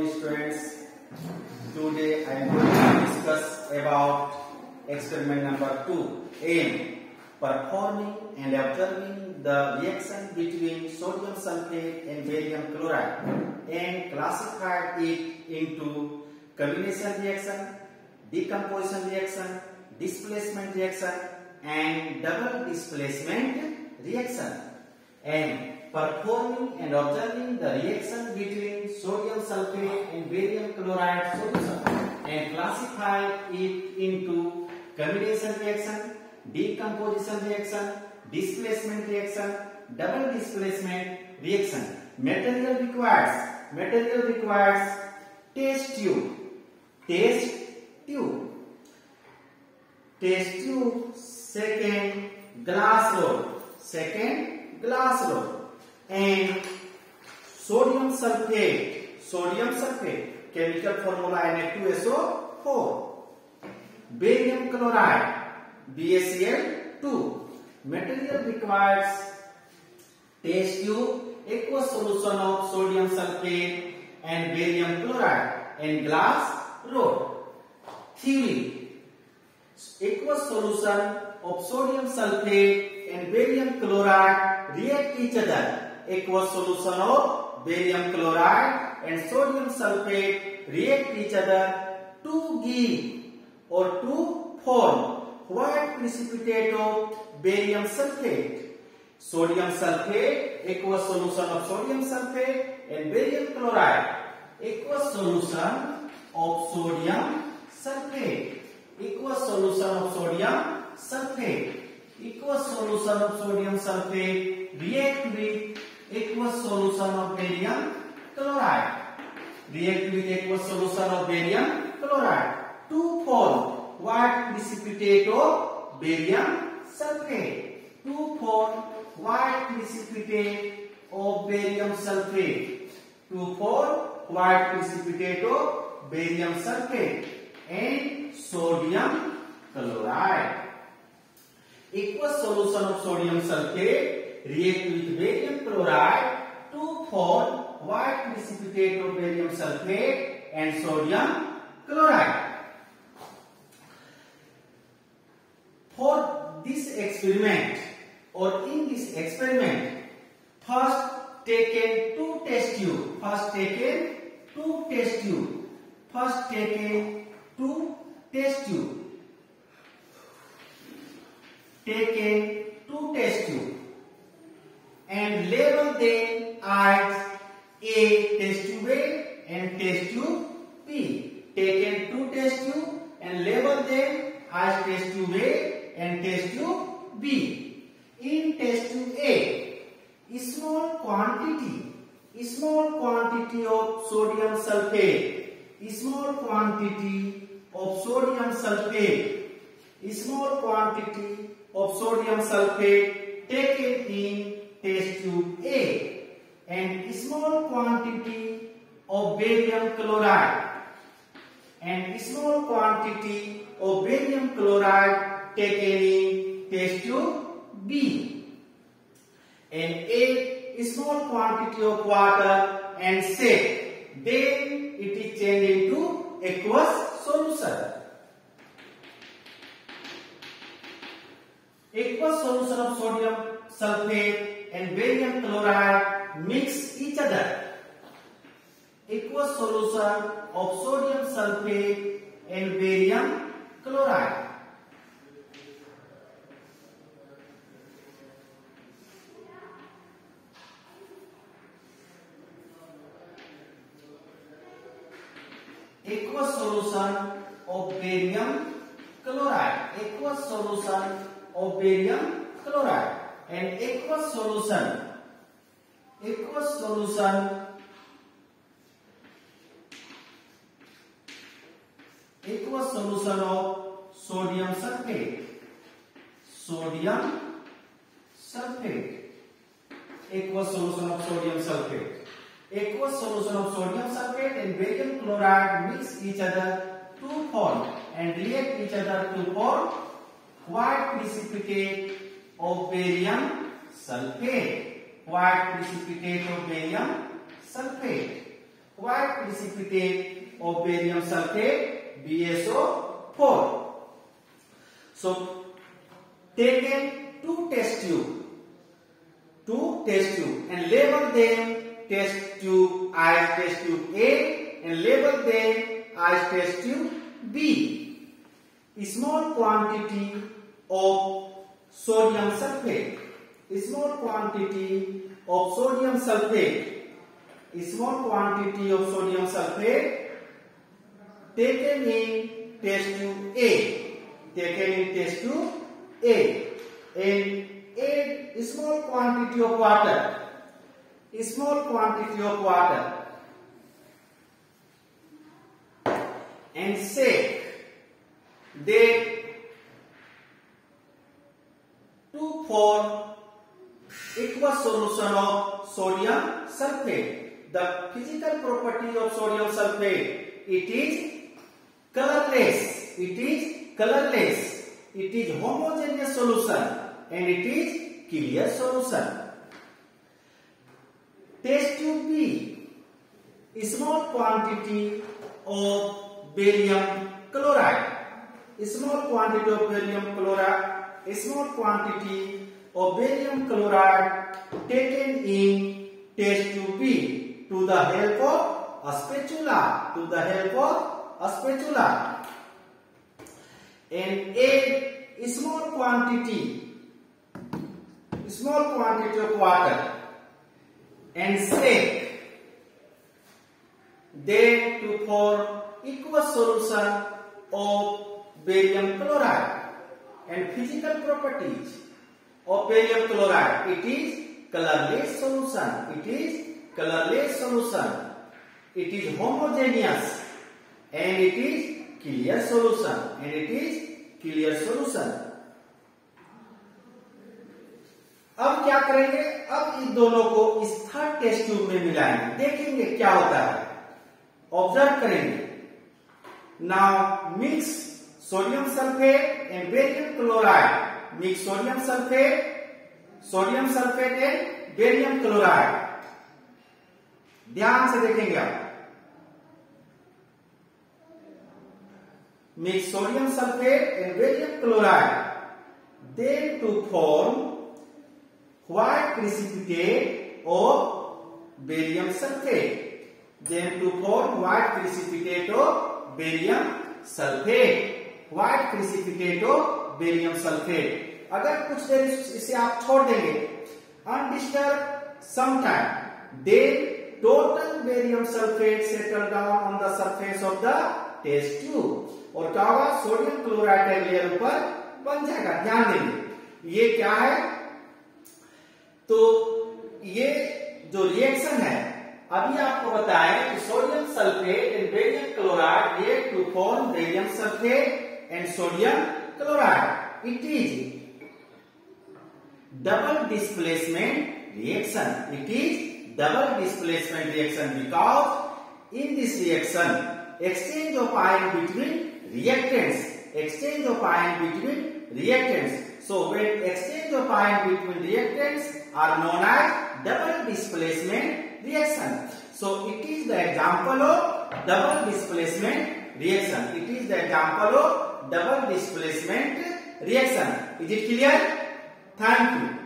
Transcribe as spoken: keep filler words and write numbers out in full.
morning, students. Today I am going to discuss about experiment number two. Aim: performing and observing the reaction between sodium sulfate and barium chloride, and classified it into combination reaction, decomposition reaction, displacement reaction, and double displacement reaction. And performing and observing the reaction between sodium sulfate and barium chloride solution, and classify it into combination reaction, decomposition reaction, displacement reaction, double displacement reaction. Material requires material requires test tube, test tube, test tube. Second, glass rod, second glass rod, and sodium sulfate, sodium sulfate, chemical formula N A two S O four, barium chloride, B A C L two. Material requires test tube, aqueous solution of sodium sulfate and barium chloride, and glass rod. Theory: aqueous solution of sodium sulfate and barium chloride react each other. Aqueous solution of barium chloride and sodium sulfate react each other to give or to form white precipitate of barium sulfate. Sodium sulfate, aqueous solution of sodium sulfate and barium chloride. Aqueous solution of sodium sulfate. Aqueous solution of sodium sulfate. Aqueous solution of sodium sulfate react with aqueous solution of barium chloride. React with aqueous solution of barium chloride to form white precipitate of barium sulfate. To form white precipitate of barium sulfate. To form white precipitate of barium sulfate and sodium chloride. Aqueous solution of sodium sulfate react with barium chloride to form white precipitate of barium sulfate and sodium chloride. For this experiment, or in this experiment, first taken two test tube. First taken two test tube. First taken two test tube. Taken two test tube and label them as A test tube A and test tube B. Taken two test tube and label them as test tube A and test tube B. In test tube A, small quantity, small quantity of sodium sulfate, small quantity of sodium sulfate, small quantity of sodium sulfate taken in test tube A, and small quantity of barium chloride, and small quantity of barium chloride taken in test tube B, and a small quantity of water and set. Then it is changed into aqueous solution. Aqueous solution of sodium sulfate and barium chloride mix each other. Aqueous solution of sodium sulfate and barium chloride. Aqueous solution of barium chloride. Aqueous solution of barium chloride and aqueous solution. Aqueous solution. Aqueous solution of sodium sulfate. Sodium sulfate. Aqueous solution of sodium sulfate. Aqueous solution of sodium sulfate and barium chloride mix each other to form and react each other to form white precipitate of barium sulfate. White precipitate of barium sulfate. white precipitate of barium sulfate B S O four. So taken two test tube, two test tube and label them test tube as test tube A and label them as test tube B. A small quantity of sodium sulfate, a small quantity of sodium sulfate, a small quantity of sodium sulfate taken in test tube A, taken in test tube A, and add a small quantity of water, a small quantity of water, and shake. They to form aqueous solution of sodium sulfate. The physical property of sodium sulfate, it is colorless, it is colorless, it is homogeneous solution and it is clear solution. Test tube B, a small quantity of barium chloride, a small quantity of barium chloride, a small quantity of barium chloride taken in test tube B to the help of a spatula, to the help of a spatula, and add a small quantity, a small quantity of water and shake. Then to form aqueous solution of barium chloride. And physical properties of barium chloride, it is colorless solution, it is colorless solution, it is homogeneous and it is clear solution, and it is clear solution. अब क्या करेंगे, अब इन दोनों को इस third test tube में मिलाएंगे, देखेंगे क्या होता है, ऑब्जर्व करेंगे. Now mix sodium sulfate and barium chloride, mix sodium sulfate, sodium sulfate and barium chloride. ध्यान से देखेंगे आप. Mix sodium sulfate and barium chloride, then to form white precipitate of barium sulfate, then to form white precipitate of barium sulfate, white precipitate of barium sulfate. अगर कुछ देर इसे आप छोड़ देंगे undisturbed sometime, then total barium sulfate settle down on the surface of the test tube और क्या होगा, sodium chloride का लेयर ऊपर बन जाएगा. ध्यान देंगे ये क्या है, तो ये जो रिएक्शन है अभी आपको बताया कि sodium sulphate and barium chloride react to form barium sulphate and sodium chloride. It is double displacement reaction. It is double displacement reaction because in this reaction exchange of ion between reactants, exchange of ion between reactants. So when exchange of ion between reactants are known as double displacement reaction. So it is the example of double displacement reaction. It is the example of double displacement reaction. Is it clear? Thank you.